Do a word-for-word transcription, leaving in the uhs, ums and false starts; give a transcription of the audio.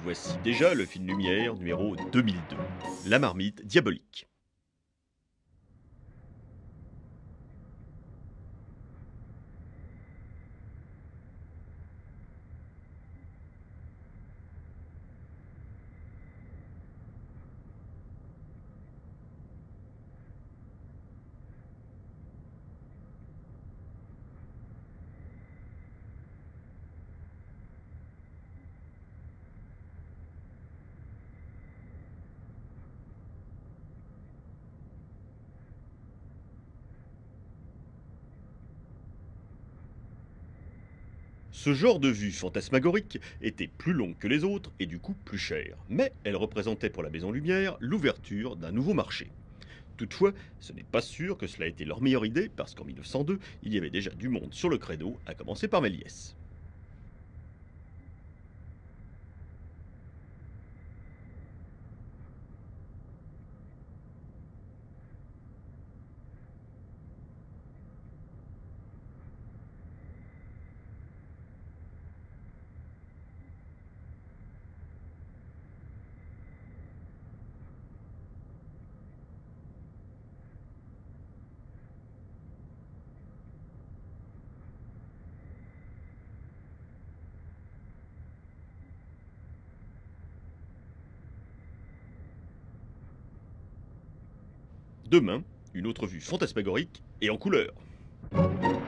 Voici déjà le film Lumière numéro deux mille deux, La marmite diabolique. Ce genre de vue fantasmagorique était plus longue que les autres et du coup plus cher, mais elle représentait pour la Maison Lumière l'ouverture d'un nouveau marché. Toutefois, ce n'est pas sûr que cela ait été leur meilleure idée parce qu'en mille neuf cent deux, il y avait déjà du monde sur le créneau, à commencer par Méliès. Demain, une autre vue fantasmagorique et en couleur.